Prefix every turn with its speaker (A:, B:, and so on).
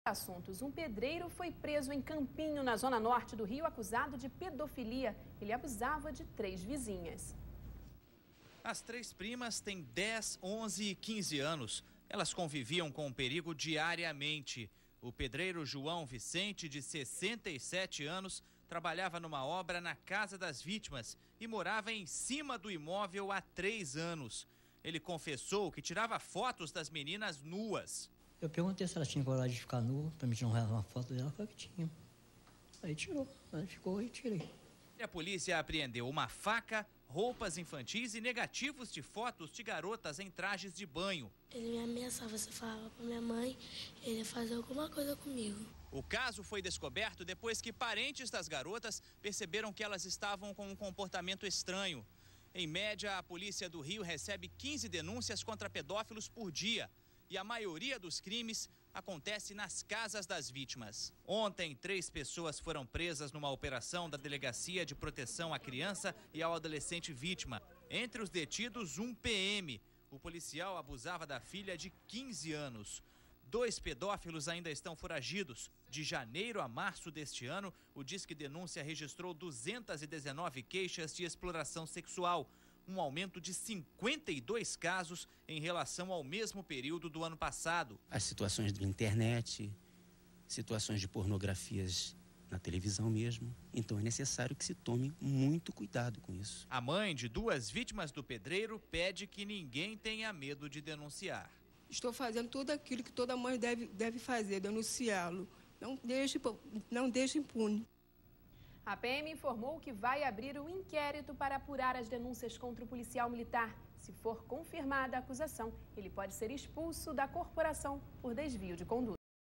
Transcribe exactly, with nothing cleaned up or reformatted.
A: Assuntos. Um pedreiro foi preso em Campinho, na zona norte do Rio, acusado de pedofilia. Ele abusava de três vizinhas.
B: As três primas têm dez, onze e quinze anos. Elas conviviam com o perigo diariamente. O pedreiro João Vicente, de sessenta e sete anos, trabalhava numa obra na casa das vítimas e morava em cima do imóvel há três anos. Ele confessou que tirava fotos das meninas nuas.
C: Eu perguntei se ela tinha coragem de ficar nua, pra mim tirar uma foto dela, falou que tinha. Aí tirou, ela ficou e tirei.
B: A polícia apreendeu uma faca, roupas infantis e negativos de fotos de garotas em trajes de banho.
D: Ele me ameaçava, você falava pra minha mãe, ele ia fazer alguma coisa comigo.
B: O caso foi descoberto depois que parentes das garotas perceberam que elas estavam com um comportamento estranho. Em média, a polícia do Rio recebe quinze denúncias contra pedófilos por dia. E a maioria dos crimes acontece nas casas das vítimas. Ontem, três pessoas foram presas numa operação da Delegacia de Proteção à Criança e ao Adolescente Vítima. Entre os detidos, um P M. O policial abusava da filha de quinze anos. Dois pedófilos ainda estão foragidos. De janeiro a março deste ano, o Disque Denúncia registrou duzentas e dezenove queixas de exploração sexual. Um aumento de cinquenta e dois casos em relação ao mesmo período do ano passado.
E: As situações de internet, situações de pornografias na televisão mesmo. Então é necessário que se tome muito cuidado com isso.
B: A mãe de duas vítimas do pedreiro pede que ninguém tenha medo de denunciar.
F: Estou fazendo tudo aquilo que toda mãe deve, deve fazer, denunciá-lo. Não deixe, não deixe impune.
A: A P M informou que vai abrir um inquérito para apurar as denúncias contra o policial militar. Se for confirmada a acusação, ele pode ser expulso da corporação por desvio de conduta.